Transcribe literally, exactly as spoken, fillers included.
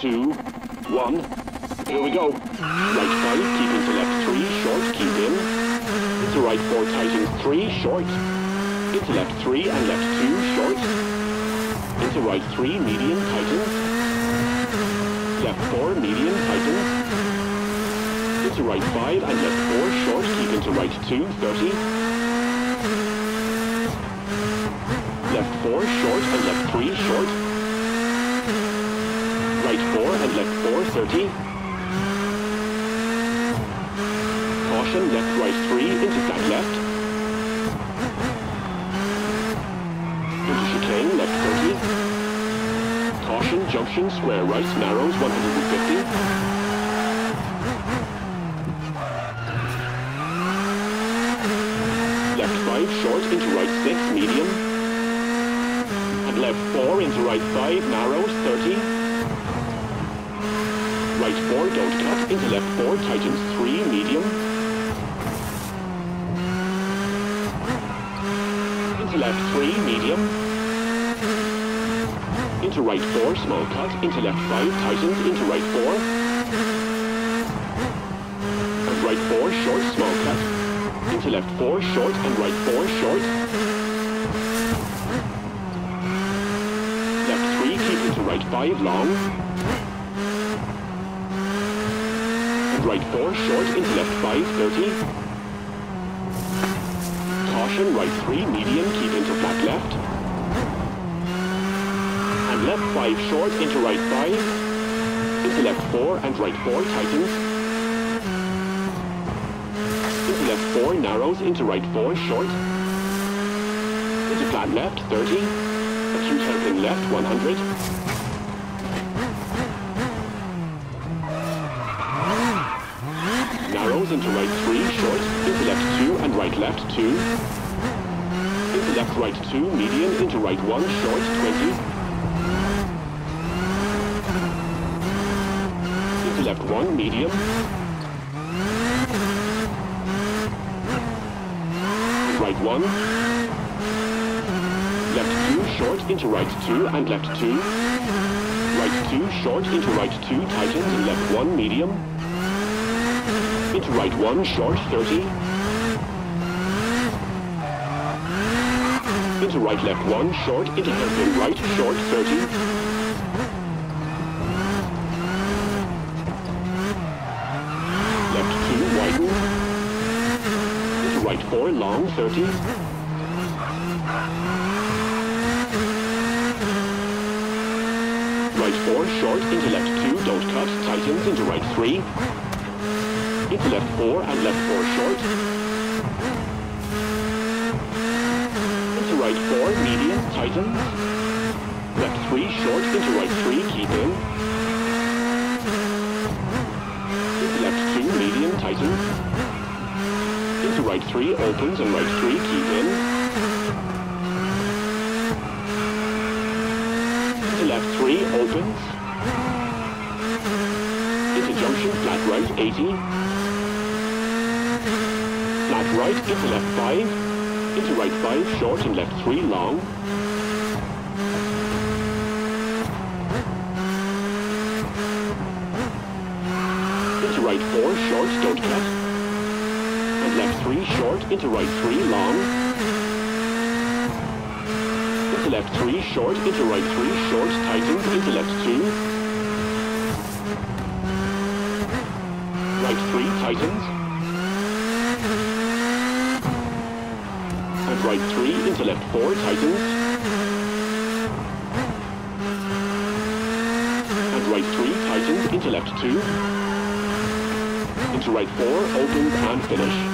two, one. Here we go. Right five, keep into left three, short, keep in. Into right four, tightens three, short. Into left three and left two, short. Into right three, medium, tightens. Left four, medium, tightens. Into right five and left four, short, keep into right two, thirty. Left four, short and left three, short. Right four and left four, thirty. Caution, left right three, into flat left. Into chicane, left thirty. Caution, junction, square right, narrows, one hundred fifty. Left five, short, into right six, medium. And left four, into right five, narrows, thirty. Right four, don't cut, into left four, tightens three, medium. Into left three, medium. Into right four, small cut, into left five, tightens, into right four. And right four, short, small cut. Into left four, short, and right four, short. Left three, keep into right five, long. And right four, short, into left five, thirty. Caution, right three, medium, keep into flat left. And left five, short, into right five. Into left four, and right four, tightens. Into left four, narrows, into right four, short. Into flat left, thirty. Acute hairpin left, one hundred. Narrows into right three, short. Into left two, and right left two. Into left right two, medium, into right one, short, twenty. Into left one, medium. Right one. Left two, short, into right two, and left two. Right two, short, into right two, tightens, and left one, medium. Into right one, short, thirty. Into right left one, short, into hairpin right, short, thirty. Left two, widen. Into right four, long, thirty. Right four, short, into left two, don't cut, tightens, into right three. Into left four and left four, short. Into right four, medium, tightens. Left three, short, into right three, keep in. Into left two, medium, tightens. Into right three, opens, and right three, keep in. Into left three, opens. Into junction, flat right, eighty. Flat right, into left five. Into right five, short, and left three, long. Into right four, short, don't cut. And left three, short, into right three, long. Into left three, short, into right three, short, tightens, into left two. Right three, tightens. And right three, into left four, tightens. And right three, tightens, into left two. Into right four, opens, and finish.